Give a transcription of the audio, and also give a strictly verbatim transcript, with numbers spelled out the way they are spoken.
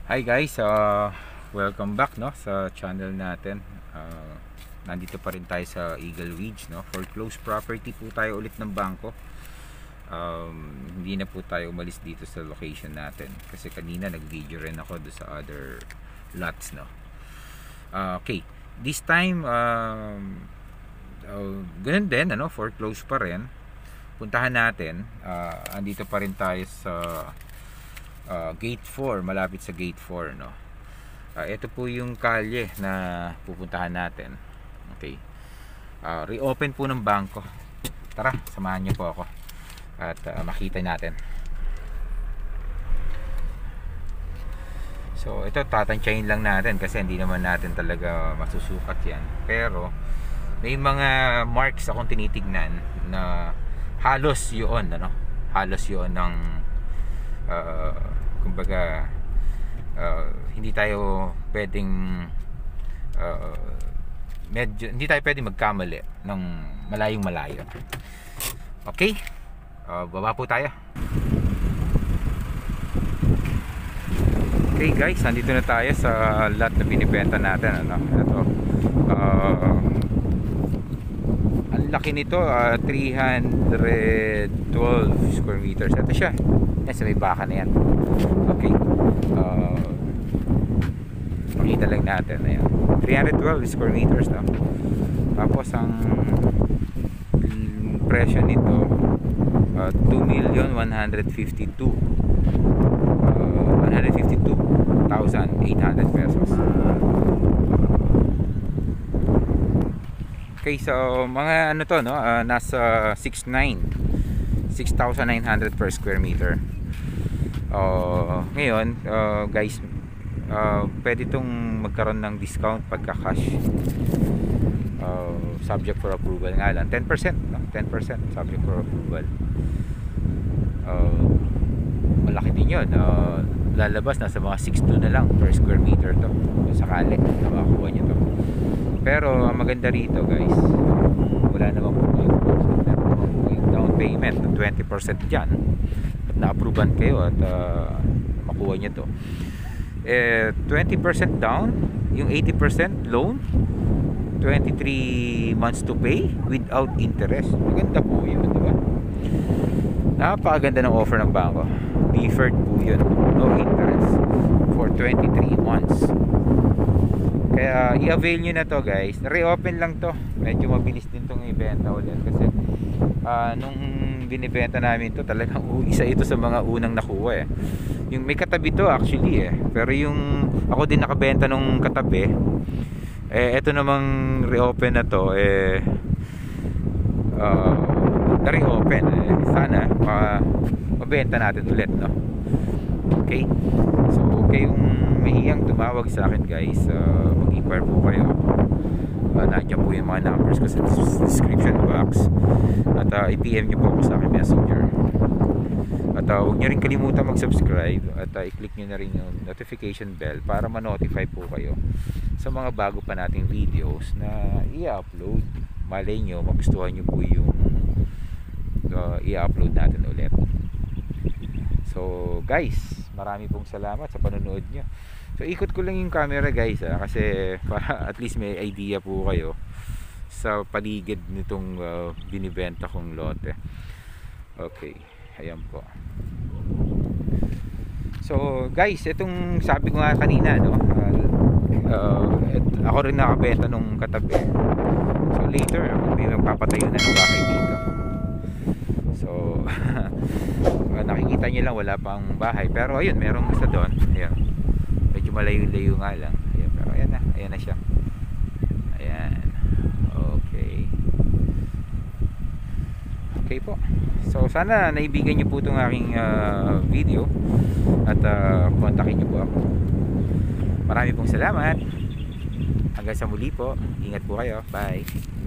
Hi guys, uh, welcome back no sa channel natin. Uh, nandito pa rin tayo sa Eagle Ridge no. Foreclosed property po tayo ulit ng bangko. Um, hindi na po tayo umalis dito sa location natin kasi kanina nag-video rin ako do sa other lots no. Uh, okay, this time um, uh, ganun din ano, foreclosed pa rin. Puntahan natin. Uh, andito pa rin tayo sa Uh, gate four, malapit sa gate four no. Uh, ito po yung kalye na pupuntahan natin. Okay. Uh, reopen po ng bangko. Tara, samahan niyo po ako at uh, makita natin. So ito tatansyahin lang natin kasi hindi naman natin talaga masusukat yan. Pero may mga marks akong tinitignan na halos yun ano, halos yun ng uh, kumbaga uh, hindi tayo pwedeng uh, medyo hindi tayo pwedeng magkamali ng malayong malayo. Okay, uh, baba po tayo. Okay guys, nandito na tayo sa lot na binibenta natin ano. Ito uh, ang laki nito, uh, three twelve square meters. Ito siya, yan sa may baka na yan. Okay, uh, pakita lang natin. Ayan, three twelve square meters no? Tapos ang presyo nito uh, two million one hundred fifty-two thousand eight hundred pesos. Okay, so mga ano to no, uh, nasa six thousand nine hundred per square meter. Uh, ngayon uh, guys, uh, pwede itong magkaroon ng discount pagka cash, uh, subject for approval nga lang. Ten percent no? ten percent subject for approval. uh, malaki din yun. uh, lalabas na sa mga six two na lang per square meter to kung sakali na makakuha nyo to. Pero ang maganda rito guys, wala naman po yung down payment ng twenty percent dyan at na-approvean kayo at uh, makuha nyo to. Eh, twenty percent down, yung eighty percent loan, twenty-three months to pay without interest. Maganda po yun, diba? Napakaganda ng offer ng bangko. Deferred po yun, no interest for twenty-three months. Kaya i-avail nyo na to guys. Reopen lang to, medyo mabilis din tong ibenta ulit kasi uh, nung binibenta namin to talagang isa ito sa mga unang nakuha eh. Yung may katabi to actually eh, pero yung ako din nakabenta nung katabi eh, ito namang reopen na to eh, uh, na-reopen eh. Sana uh, mabenta natin ulit no. Okay, so okay yung mahiyang tumawag sa akin guys, uh, mag-inquire po kayo. Uh, nandiyan po yung mga numbers ko sa description box at uh, i-P M nyo po ako sa akin messenger. At uh, huwag nyo rin kalimutan mag-subscribe at uh, i-click nyo na rin yung notification bell para ma-notify po kayo sa mga bago pa nating videos na i-upload. Malay nyo magustuhan nyo po yung uh, i-upload natin ulit. So guys, marami pong salamat sa panonood nyo. So ikot ko lang yung camera guys ha, kasi para at least may idea po kayo sa paligid nitong uh, binibenta kong lote. Okay, ayan po. So guys, itong sabi ko nga kanina no, uh, uh, et, ako rin nakabenta nung katabi. So later may magpapatayo na ng bahay dito. So uh, nakikita nyo lang wala pang bahay, pero ayun, merong isa doon. Ayan, medyo malayo-layo nga lang. Ayan, pero ayan na, ayan na siya. Ayan, okay. Okay po. So sana naibigan nyo po itong aking uh, video at uh, kontakin nyo po ako. Marami pong salamat. Hanggang sa muli po. Ingat po kayo. Bye.